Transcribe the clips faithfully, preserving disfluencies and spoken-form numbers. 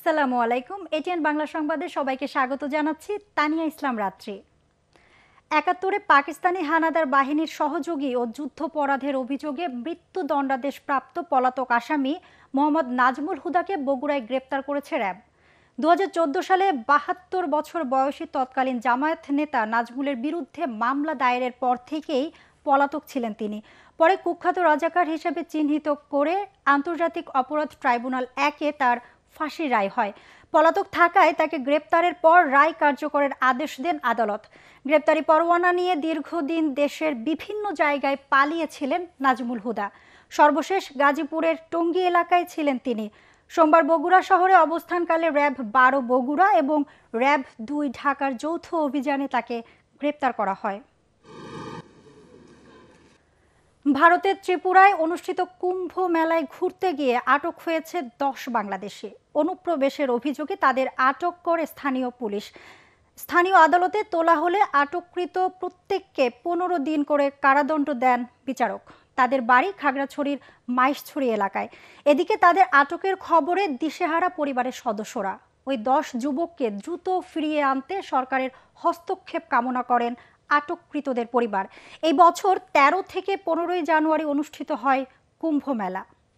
আসসালামু আলাইকুম। এটিএন বাংলা সংবাদে সবাইকে স্বাগত জানাচ্ছি। তানিয়া ইসলাম রাত্রি। একাত্তরে পাকিস্তানি হানাদার বাহিনীর সহযোগী ও যুদ্ধাপরাধের অভিযোগে মৃত্যুদণ্ডাদেশপ্রাপ্ত পলাতক আসামি মোহাম্মদ নাজমুল হুদাকে বগুড়ায় গ্রেপ্তার করেছে র্যাব। দু হাজার চোদ্দ সালে বাহাত্তর বছর বয়সী তৎকালীন জামায়াত নেতা নাজমুলের বিরুদ্ধে মামলা দায়েরের পর থেকেই পলাতক ছিলেন তিনি। পরে কুখ্যাত রাজাকার হিসেবে চিহ্নিত করে আন্তর্জাতিক অপরাধ ট্রাইব্যুনাল একে তার ফাঁসির রায় হয়। পলাতক থাকায় তাকে গ্রেপ্তারের পর রায় কার্যকরের আদেশ দেন আদালত। গ্রেপ্তারি পরোয়ানা নিয়ে দীর্ঘদিন দেশের বিভিন্ন জায়গায় পালিয়েছিলেন নাজমুল হুদা। সর্বশেষ গাজীপুরের টঙ্গী এলাকায় ছিলেন তিনি। সোমবার বগুড়া শহরে অবস্থানকালে র্যাব বারো বগুড়া এবং র্যাব দুই ঢাকার যৌথ অভিযানে তাকে গ্রেপ্তার করা হয়। ভারতের ত্রিপুরায় অনুষ্ঠিত কুম্ভ মেলায় ঘুরতে গিয়ে আটক হয়েছে দশ বাংলাদেশি। অনুপ্রবেশের অভিযোগে তাদের আটক করে স্থানীয় পুলিশ। স্থানীয় আদালতে তোলা হলে আটককৃত প্রত্যেককে পনেরো দিন করে কারাদণ্ড দেন বিচারক। তাদের বাড়ি খাগড়াছড়ির মাইশছড়ি এলাকায়। এদিকে তাদের আটকের খবরে দিশেহারা পরিবারের সদস্যরা। ওই দশ যুবককে দ্রুত ফিরিয়ে আনতে সরকারের হস্তক্ষেপ কামনা করেন আটককৃতদের পরিবার। এই বছর তেরো থেকে পনেরোই জানুয়ারি অনুষ্ঠিত হয় কুম্ভ মেলা।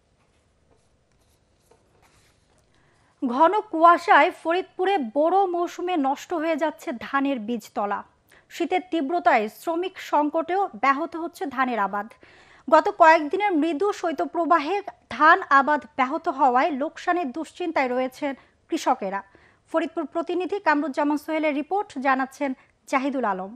ঘন কুয়াশায় ফরিদপুরে বোরো মৌসুমে নষ্ট হয়ে যাচ্ছে ধানের বীজতলা। শীতের তীব্রতায় শ্রমিক সংকটেও ব্যাহত হচ্ছে ধানের আবাদ। গত কয়েকদিনের মৃদু শৈত্যপ্রবাহে ধান আবাদ ব্যাহত হওয়ায় লোকসানের দুশ্চিন্তায় রয়েছেন কৃষকেরা। ফরিদপুর প্রতিনিধি কামরুজ্জামান সোহেলের রিপোর্ট, জানাচ্ছেন জাহিদুল আলম।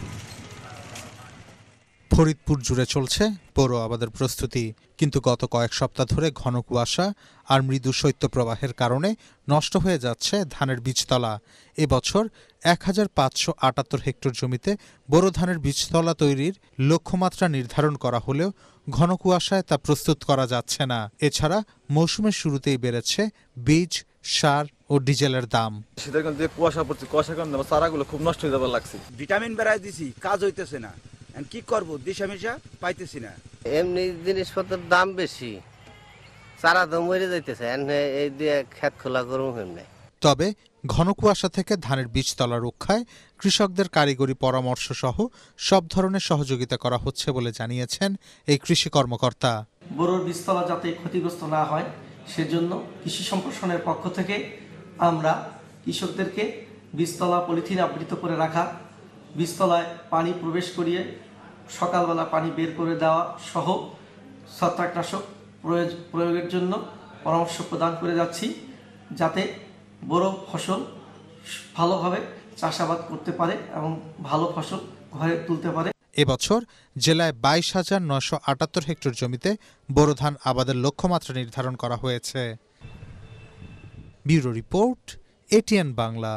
ফরিদপুর জুড়ে চলছে বোরো আবাদের প্রস্তুতি, কিন্তু গত কয়েক সপ্তাহ ধরে ঘন কুয়াশা আর মৃদু শৈত্যপ্রবাহের কারণে নষ্ট হয়ে যাচ্ছে ধানের বীজতলা। এবছর এক হাজার পাঁচশো আটাত্তর হেক্টর জমিতে বোরো ধানের বীজতলা তৈরির লক্ষ্যমাত্রা নির্ধারণ করা হলেও ঘন কুয়াশায় তা প্রস্তুত করা যাচ্ছে না। এছাড়া মৌসুমের শুরুতেই বেড়েছে বীজ, সার ও ডিজেলের দাম। শীতের কারণে কুয়াশা পড়ছে, কুয়াশার কারণে চারাগুলো খুব নষ্ট হয়ে যাবার লাগছে। ভিটামিন বেড়াই দিছি, কাজ হইতেছে না, কি করবো, দিশা মিশা পাইতেছি না। এমনি জিনিসপত্রের দাম বেশি, চারা তো মরে যাইতেছে, এই দিয়ে ক্ষেত খোলা করুন। এমনি তবে ঘন কুয়াশা থেকে ধানের বীজতলা রক্ষায় কৃষকদের কারিগরি পরামর্শ সহ সব ধরনের সহযোগিতা করা হচ্ছে বলে জানিয়েছেন এই কৃষি কর্মকর্তা। বোরোর বীজতলা যাতে ক্ষতিগ্রস্ত না হয় সেজন্য কৃষি সম্প্রসারণের পক্ষ থেকে আমরা কৃষকদেরকে বীজতলা পলিথিন আবৃত করে রাখা, বীজতলায় পানি প্রবেশ করিয়ে সকালবেলা পানি বের করে দেওয়া সহ ছত্রাকনাশক প্রয়োগ প্রয়োগের জন্য পরামর্শ প্রদান করে যাচ্ছি, যাতে বড় ফসল ভালোভাবে চাষাবাদ করতে পারে এবং ভালো ফসল ঘরে তুলতে পারে। এবছর জেলায় বাইশ হাজার নয়শো আটাত্তর হেক্টর জমিতে বোরো ধান আবাদের লক্ষ্যমাত্রা নির্ধারণ করা হয়েছে। Bureau report, ATN Bangla.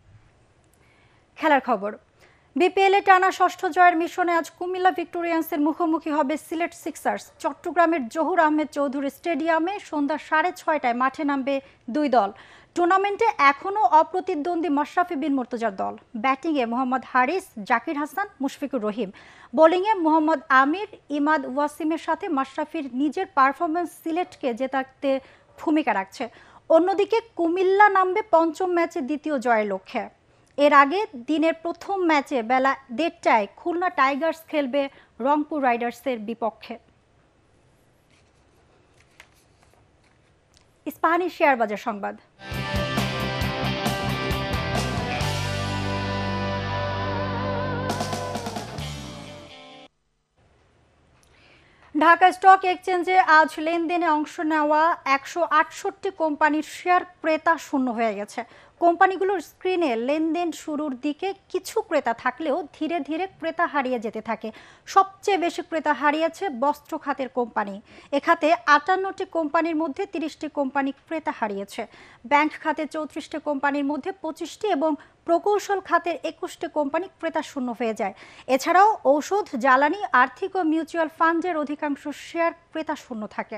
খেলার খবর। বিপিএল এ টানা ষষ্ঠ জয়ের মিশনে আজ কুমিল্লা ভিক্টোরিয়ান্সের মুখোমুখি হবে সিলেট সিক্সার্স। চট্টগ্রামের জহুর আহমেদ চৌধুরী স্টেডিয়ামে সন্ধ্যা সাড়ে ছয়টায় মাঠে নামবে দুই দল। টুর্নামেন্টে এখনও অপ্রতিদ্বন্দ্বী মাশরাফি বিন মুর্তজার দল। ব্যাটিংয়ে মোহাম্মদ হারিস, জাকির হাসান, মুশফিকুর রহিম। বোলিংয়ে মোহাম্মদ আমির, ইমাদ ওয়াসিমের সাথে মাশরাফির নিজের পারফরমেন্স সিলেটকে জেতাতে ভূমিকা রাখছে। অন্যদিকে কুমিল্লা নামবে পঞ্চম ম্যাচে দ্বিতীয় জয়ের লক্ষ্যে। এর আগে দিনের প্রথম ম্যাচে বেলা দেড়টায় খুলনা টাইগার্স খেলবে রংপুর রাইডার্সের বিপক্ষে। ইস্পাহানি শেয়ার বাজার সংবাদ। ঢাকা স্টক এক্সচেঞ্জে আজ লেনদেনে অংশ নেওয়া একশো আটষট্টি কোম্পানির শেয়ার ক্রেতা শূন্য হয়ে গেছে। কোম্পানিগুলোর স্ক্রিনে লেনদেন শুরুর দিকে কিছু ক্রেতা থাকলেও ধীরে ধীরে ক্রেতা হারিয়ে যেতে থাকে। সবচেয়ে বেশি ক্রেতা হারিয়েছে বস্ত্র খাতের কোম্পানি। এ খাতে আটান্নটি কোম্পানির মধ্যে তিরিশটি কোম্পানি ক্রেতা হারিয়েছে। ব্যাংক খাতে চৌত্রিশটি কোম্পানির মধ্যে পঁচিশটি এবং প্রকৌশল খাতের একুশটি কোম্পানি ক্রেতা শূন্য হয়ে যায়। এছাড়াও ঔষধ, জ্বালানি, আর্থিক ও মিউচুয়াল ফান্ডের অধিকাংশ শেয়ার ক্রেতা শূন্য থাকে।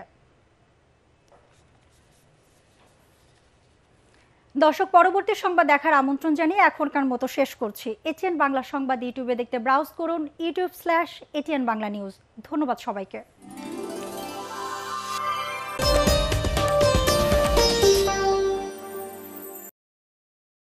দর্শক, পরবর্তী সংবাদ দেখার আমন্ত্রণ জানিয়ে এখনকার মতো শেষ করছি। এটিএন বাংলা সংবাদ ইউটিউবে দেখতে ব্রাউজ করুন YouTube slash ATN Bangla news. ধন্যবাদ সবাইকে।